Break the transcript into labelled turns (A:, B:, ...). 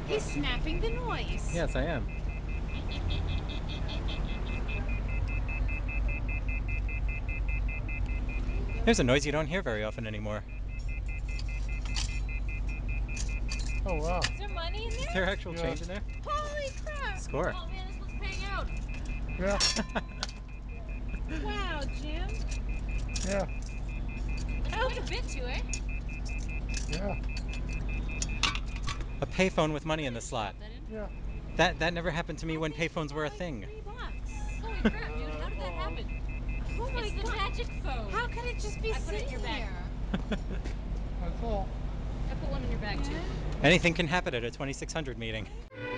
A: He's snapping the noise.
B: Yes, I am. There's a noise you don't hear very often anymore.
C: Oh wow.
A: Is there money in
B: Is
A: there?
B: there actual change in there?
A: Holy crap!
B: Score.
A: Oh man, this one's paying out.
C: Yeah.
A: Wow, Jim.
C: Yeah.
A: That's quite a bit to it.
C: Yeah.
B: A payphone with money in the slot.
C: Yeah.
B: That never happened to me when payphones were a thing.
A: $3.
D: Holy crap, dude, how did that happen?
A: Oh my
D: It's the
A: god.
D: magic phone.
A: How could it just be
D: I put it in your
A: sitting
D: bag.
A: there?
C: That's all.
D: I put one in your bag too.
B: Anything can happen at a 2600 meeting.